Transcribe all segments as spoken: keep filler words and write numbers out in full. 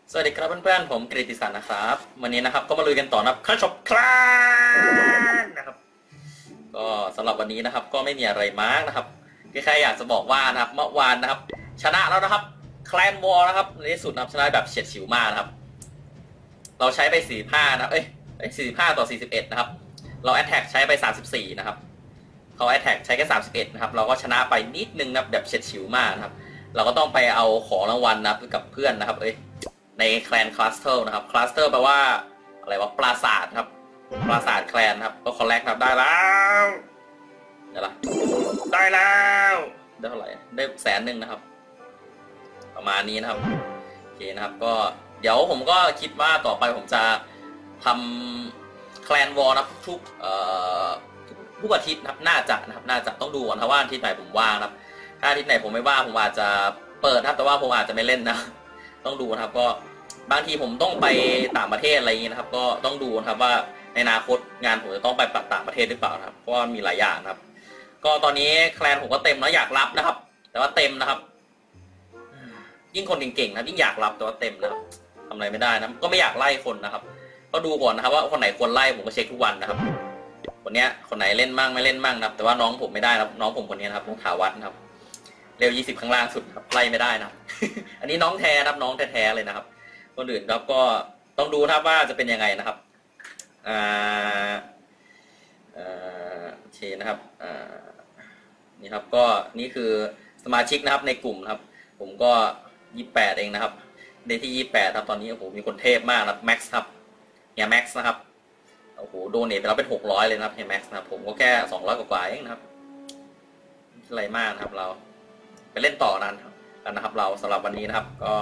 สวัสดีครับเพื่อนๆผมกฤติศักดิ์นะครับวันนี้นะครับก็มาลุยกันต่อนะครับคลาชอปคลาสนะครับก็สำหรับวันนี้นะครับก็ไม่มีอะไรมากนะครับแค่อยากจะบอกว่านะครับเมื่อวานนะครับชนะแล้วนะครับแคลนวอลนะครับในที่สุดนะครับชนะแบบเฉียดฉิวมากนะครับเราใช้ไปสี่สิบห้านะเอ้ยสี่สิบห้าต่อสี่สิบเอ็ดนะครับเราแอตแทกใช้ไปสามสิบสี่นะครับเขาแอตแทกใช้แค่สามสิบเอ็ดนะครับเราก็ชนะไปนิดนึงนะแบบเฉียดฉิวมากนะครับเราก็ต้องไปเอาของรางวัลนะครับกับเพื่อนนะครับเอ้ยในแคลนคลัสเตอร์นะครับคลัสเตอร์แปลว่าอะไรวะปราสาทครับปราสาทแคลนครับก็คอลเลกครับได้แล้วเดี๋ยวละได้แล้วได้เท่าไหร่ได้แสนหนึ่งนะครับประมาณนี้นะครับโอเคนะครับก็เดี๋ยวผมก็คิดว่าต่อไปผมจะทำแคลนวอลนะทุกเอ่อทุกอาทิตย์นะครับน่าจะนะครับน่าจะต้องดูก่อนถ้าว่าอาทิตย์ไหนผมว่างนะครับถ้าอาทิตย์ไหนผมไม่ว่างผมอาจจะเปิดครับแต่ว่าผมอาจจะไม่เล่นนะต้องดูนะครับก็บางทีผมต้องไปต่างประเทศอะไรอย่างนี้นะครับก็ต้องดูนะครับว่าในอนาคตงานผมจะต้องไปต่างประเทศหรือเปล่านะครับเพราะว่ามีหลายอย่างนะครับก็ตอนนี้แคลนผมก็เต็มแล้วอยากรับนะครับแต่ว่าเต็มนะครับยิ่งคนเก่งๆนะยิ่งอยากรับแต่ว่าเต็มนะครับทำอะไรไม่ได้นะก็ไม่อยากไล่คนนะครับก็ดูก่อนนะครับว่าคนไหนควรไล่ผมก็เช็คทุกวันนะครับคนนี้คนไหนเล่นมั่งไม่เล่นมั่งนะครับแต่ว่าน้องผมไม่ได้นะครับน้องผมคนนี้นะครับน้องถาวัฒน์นะครับเร็วยี่สิบข้างล่างสุดครับไล่ไม่ได้นะครับ อันนี้น้องแท้นะครับน้องแท้ๆเลยนะครับคนอื่นครับก็ต้องดูนะครับว่าจะเป็นยังไงนะครับอ่าอ่าโอเคนะครับอ่านี่ครับก็นี่คือสมาชิกนะครับในกลุ่มครับผมก็ยี่สิบแปดเองนะครับในที่ยี่สิบแปดครับตอนนี้โอ้โหมีคนเทพมากนะครับแม็กซ์ครับเนี่ยแม็กซ์นะครับโอ้โหโดเนทไปแล้วเป็นหกร้อยเลยนะครับเนี่ยแม็กซ์นะครับผมก็แค่สองร้อยกว่าเองนะครับอะไรมากนะครับเราไปเล่นต่อนั้นกันนะครับเราสำหรับวันนี้นะครับก็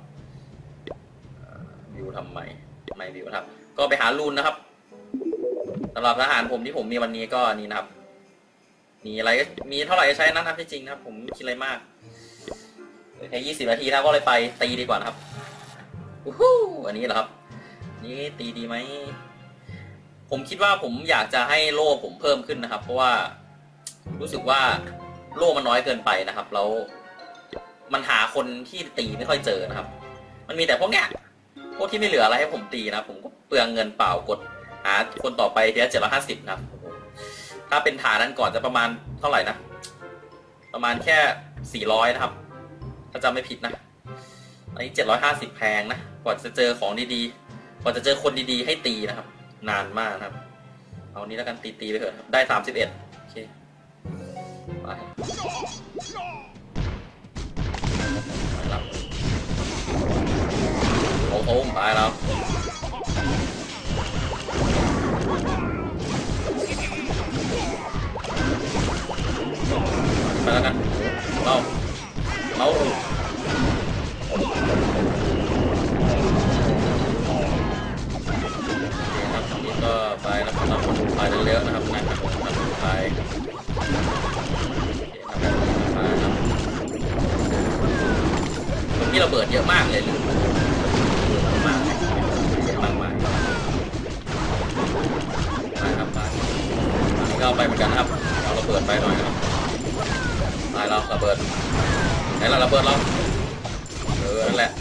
วิวทำไมไม่วิวนะครับก็ไปหารูนนะครับสำหรับทหารผมที่ผมมีวันนี้ก็นี่นะครับมีอะไรมีเท่าไหร่ใช้นะครับที่จริงนะครับผมคิดอะไรมากแค่ยี่สิบนาทีนะก็เลยไปตีดีกว่านะครับอู้หูอันนี้เหรอครับนี่ตีดีไหมผมคิดว่าผมอยากจะให้โล่ผมเพิ่มขึ้นนะครับเพราะว่ารู้สึกว่าโล่มันน้อยเกินไปนะครับแล้วมันหาคนที่ตีไม่ค่อยเจอนะครับมันมีแต่พวกเนี้ยพวกที่ไม่เหลืออะไรให้ผมตีนะผมก็เปลืองเงินเปล่ากดหาคนต่อไปทีละเจ็ดร้อยห้าสิบนะครับถ้าเป็นฐานนั้นก่อนจะประมาณเท่าไหร่นะประมาณแค่สี่ร้อยนะครับถ้าจำไม่ผิดนะอันนี้เจ็ดร้อยห้าสิบแพงนะกว่าจะเจอของดีๆกว่าจะเจอคนดีๆให้ตีนะครับนานมากนะครับเอานี้แล้วกันตีตีไปเถอะได้สามสิบเอ็ดโอเคไปโอ้โหไปแล้วไปแล้วกันเราเราก็ไปแล้วครับไปเร็วๆนะครับนะครับไปตรงนี้ระเบิดเยอะมากเลยมากเยอะมากมากไปครับไปอันนี้ก็ไปเหมือนกันครับเอาระเบิดไปหน่อยครับไปเราระเบิดไหนเราระเบิดเราเออนั่นแหละไป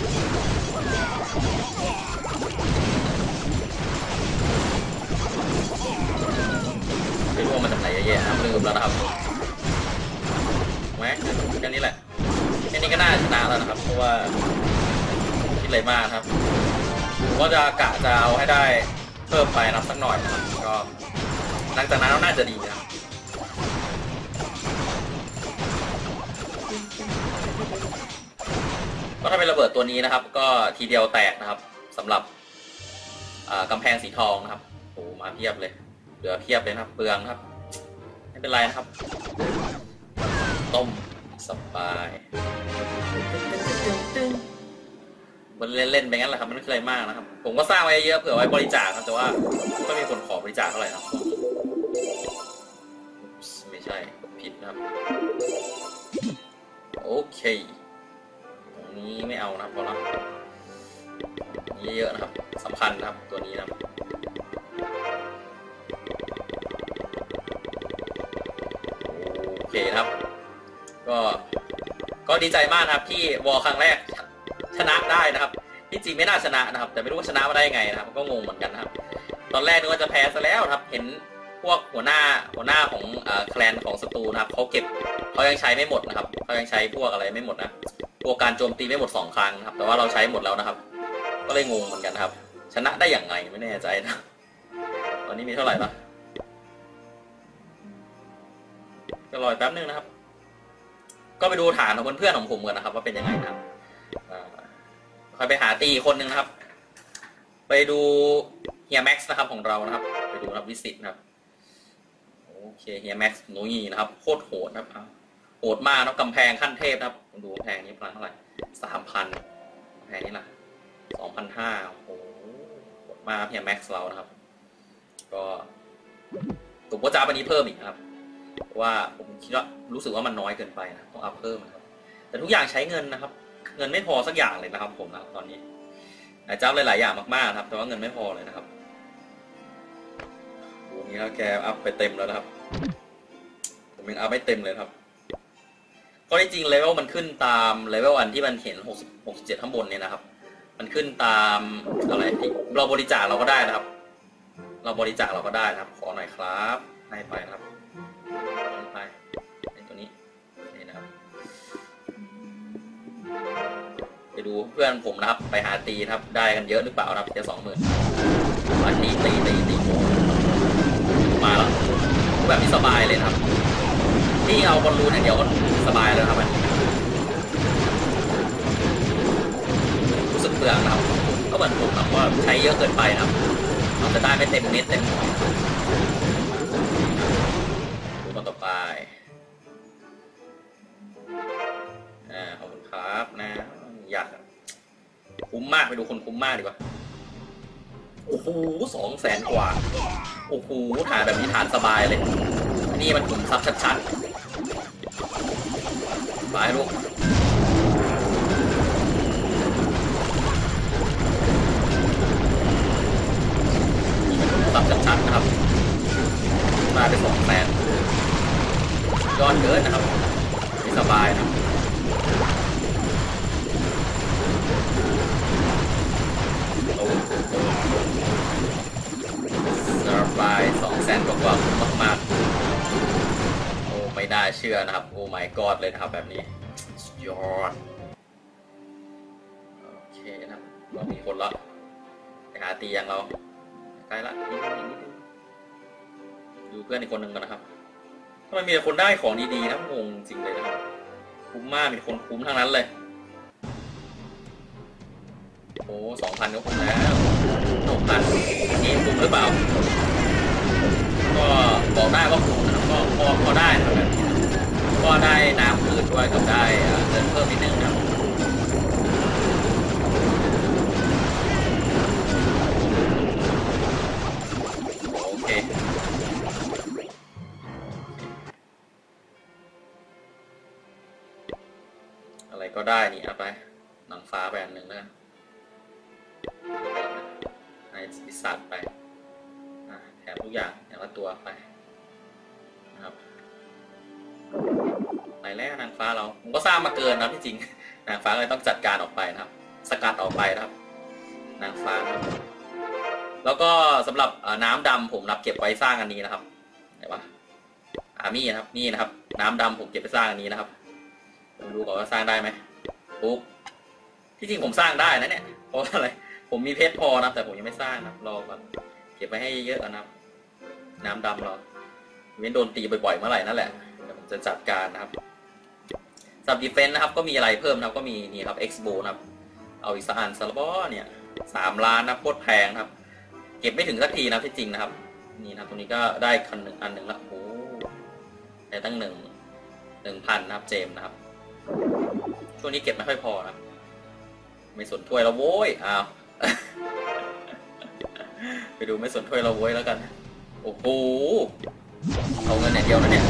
ไม่รู้ว่ามันจากไหนเยอะๆลืมแล้วนะครับแม็กแค่นี้แหละแค่นี้ก็น่าชนะแล้วนะครับเพราะว่าคิดอะไรมากครับผมก็จะกะจะเอาให้ได้เพิ่มไปนับสักหน่อยนะครับก็หลังจากนั้นน่าจะดีนะก็ถ้าเป็นระเบิดตัวนี้นะครับก็ทีเดียวแตกนะครับสำหรับกำแพงสีทองนะครับโอ้มาเพียบเลยเหลือเพียบเลยนะครับเปลืองครับไม่เป็นไรนะครับต้มสบายมันเล่นๆไปงั้นแหละครับมันไม่เคยมากนะครับผมก็สร้างไว้เยอะเผื่อไว้บริจาคครับแต่ว่าไม่มีคนขอบริจาคเท่าไหร่ครับไม่ใช่ผิดนะครับโอเคตรงนี้ไม่เอานะเพราะว่านี่เยอะนะครับสำคัญนะครับตัวนี้นะครับโอเคครับก็ก็ดีใจมากนะครับที่วอลครั้งแรกชนะได้นะครับที่จริงไม่น่าชนะนะครับแต่ไม่รู้ว่าชนะมาได้ยังไงนะครับก็งงเหมือนกันนะครับตอนแรกนึกว่าจะแพ้ซะแล้วครับเห็นพวกหัวหน้าหัวหน้าของแคลนของศัตรูนะครับเขาเก็บเขายังใช้ไม่หมดนะครับเขายังใช้พวกอะไรไม่หมดนะพวกการโจมตีไม่หมดสองครั้งครับแต่ว่าเราใช้หมดแล้วนะครับก็เลยงงเหมือนกันครับชนะได้อย่างไรไม่แน่ใจนะตอนนี้มีเท่าไหร่ละก็รอแป๊บนึงนะครับก็ไปดูฐานของเพื่อนๆของผมกันนะครับว่าเป็นยังไงนะครับคอยไปหาตีคนหนึ่งนะครับไปดูเฮียแม็กซ์นะครับของเรานะครับไปดูนะครับวิสิตนะครับโอเคเฮียแม็กซ์นุ้ยนะครับโคตรโหดนะครับโหดมากนะกำแพงขั้นเทพนะครับดูกำแพงนี้พลังเท่าไหร่สามพันกำแพงนี้ล่ะสองพันห้าโอ้โหโหดมากเฮียแม็กซ์เรานะครับก็ตุ่มโปรจาบันนี้เพิ่มอีกนะครับว่าผมคิดว่ารู้สึกว่ามันน้อยเกินไปนะต้องอัพเพิ่มนะครับแต่ทุกอย่างใช้เงินนะครับเงินไม่พอสักอย่างเลยนะครับผมนะตอนนี้จับหลายๆอย่างมากๆครับแต่ว่าเงินไม่พอเลยนะครับดูนี้แล้วแกอัพไปเต็มแล้วนะครับผมยังอัพไม่เต็มเลยครับก็จริงเลเวลมันขึ้นตามเลเวลอันที่มันเห็นหกสิบ หกสิบเจ็ดข้างบนเนี่ยนะครับมันขึ้นตามอะไรที่เราบริจาคเราก็ได้นะครับเราบริจาคเราก็ได้นะครับขอหน่อยครับให้ไปนะครับไปในตัวนี้นี่นะครับไปดูเพื่อนผมนะครับไปหาตีนะครับได้กันเยอะหรือเปล่านะครับแค่สองหมื่นวันนี้ตีตีตีมาแล้วแบบนี้สบายเลยครับที่เอาบอลลูนอย่างเดียวก็สบายแล้วครับมันรู้สึกเปลืองนะครับก็เหมือนผมนะว่าใช้เยอะเกินไปนะครับเราจะได้ไม่เต็มเม็ดเต็มหน่วยดูมาต่อไปอ่าขอบคุณครับนะอยากคุ้มมากไปดูคนคุ้มมากดีกว่าโอ้โหสองแสนกว่าโอ้โหฐานแบบนี้ฐานสบายเลยนี่มันขุมทรัพย์ชัดๆไปลูกทรัพย์ชัดๆนะครับมาไปสองแสนยอดเกินนะครับนี่สบายนะสบายสองแสนกว่าๆมากๆโอ้ไม่ได้เชื่อนะครับโอ้ my god เลยนะครับแบบนี้ยอดโอเคนะครับเรามีคนละไปหาตีอย่างเราใกล้ละนิดนึงดูเพื่อนอีกคนหนึ่งกันนะครับทำไมมีแต่คนได้ของดีๆนะงงจริงเลยนะครับคุ้มมากมีคนคุ้มทั้งนั้นเลยโอ้สองพันก็คุ้มแล้วหกพันนี่คุ้มหรือเปล่าก็บอกได้ว่าคุ้มนะครับก็พอพอได้นะครับก็ได้น้ำพืชด้วยกับได้เงินเพิ่มนิดนึงนะครับโอเคอะไรก็ได้นี่เอาไปหนังฟ้าไปอันหนึ่งนะให้ปีศาจไปแถมทุกอย่างอย่างละตัวไปนะครับไหนแล้วนางฟ้าเราผมก็สร้างมาเกินนะที่จริงนางฟ้าเลยต้องจัดการออกไปนะครับสกัดออกไปนะครับนางฟ้าครับแล้วก็สำหรับน้ำดำผมรับเก็บไว้สร้างอันนี้นะครับไหนวะอามี่นะครับนี่นะครับน้ำดำผมเก็บไปสร้างอันนี้นะครับผมดูก่อนว่าสร้างได้ไหมปุ๊บที่จริงผมสร้างได้นะเนี่ยเพราะอะไรผมมีเพชรพอนะแต่ผมยังไม่สร้างนะรอก่อนเก็บไปให้เยอะนะครับน้ำดำเราเว้นโดนตีบ่อยๆเมื่อไหร่นั่นแหละเดี๋ยวผมจะจัดการนะครับสับดีเฟนส์นะครับก็มีอะไรเพิ่มนะครับก็มีนี่ครับ Expo นะครับเอาอีกสักอันซาลบอเนี่ยสามล้านนะโคตรแพงครับเก็บไม่ถึงสักทีนะที่จริงนะครับนี่นะตรงนี้ก็ได้คันหนึ่งอันหนึ่งละโอ้ได้ตั้งหนึ่งหนึ่งพันนะครับเจมนะครับช่วงนี้เก็บไม่ค่อยพอนะไม่สนถ้วยเราโว้ยอ้าวไปดูไม่สนถ้วยเราโว้ยแล้วกันโอ้โหเอาเงินอย่างเดียวนะเนี่ย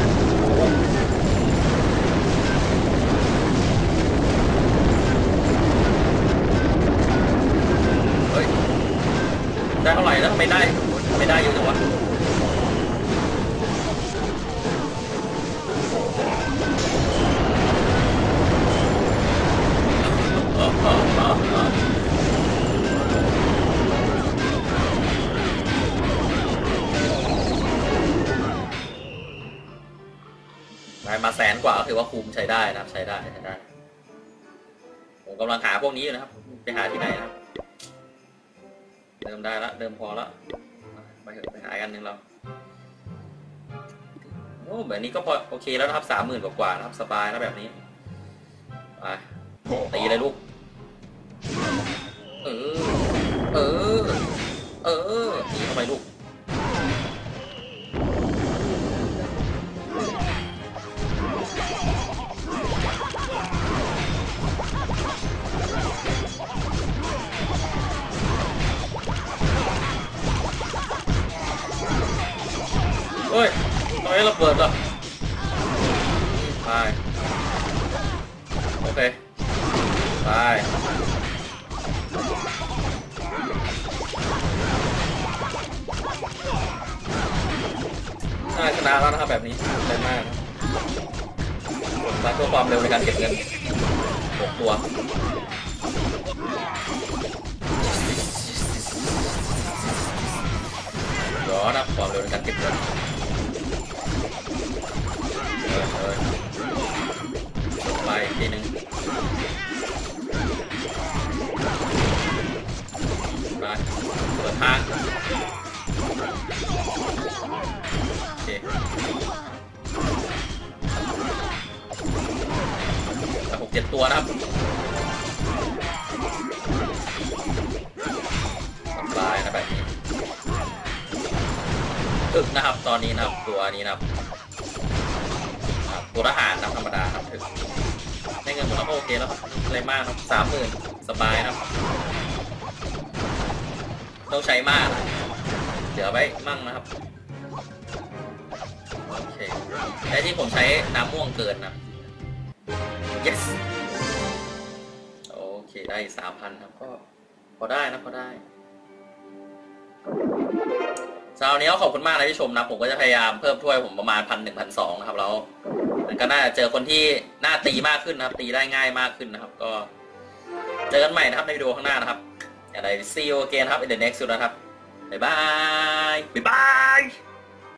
เฮ้ยได้เท่าไหร่แล้วไม่ได้ไม่ได้เยอะจังวะแสนกว่าก็ถือว่าคุ้มใช้ได้นะครับใช้ได้ใช้ได้ผมกำลังหาพวกนี้อยู่นะครับไปหาที่ไหนนะครับเดิมได้ละเดิมพอละไปเถอะไปหากันหนึ่งเราโอ้แบบนี้ก็พอโอเคแล้วนะครับสามหมื่นกว่าๆนะครับสบายแล้วแบบนี้ไปตีเลยลูกเออเออเออตีเข้าไปลูกเฮ้ยทำไมเราเปิดล่ะไปโอเคไปน่าชนะแล้วนะครับแบบนี้เล่นมากกดมาเพื่อความเร็วในการเก็บเงินหกตัวย้อนนะความเร็วในการเก็บเงินเออเออไปอีกทีหนึ่งไปเปิดทางโอเคแต่หกเจ็ดตัวนะครับสบายนะแบบนี้ถึกนะครับตอนนี้นะครับตัวนี้นะครับตัวทหารนะธรรมดาครับถึกได้เงินหมดแล้วก็โอเคแล้วครับอะไรมากครับสามหมื่นสบายครับต้องใช้มากเดี๋ยวไว้มั่งนะครับโอเคแต่ที่ผมใช้น้ำม่วงเกินนะ yes โอเคได้สามพันครับก็พอได้นะพอได้เช้านี้ก็ขอบคุณมากนะที่ชมนะผมก็จะพยายามเพิ่มถ้วยผมประมาณพันหนึ่งพันสองนะครับแล้วมันก็น่าจะเจอคนที่น่าตีมากขึ้นนะครับตีได้ง่ายมากขึ้นนะครับก็เจอกันใหม่นะครับในวิดีโอข้างหน้านะครับอย่าได้ see you again ครับ in the next นะครับบ๊ายบายบ๊ายบาย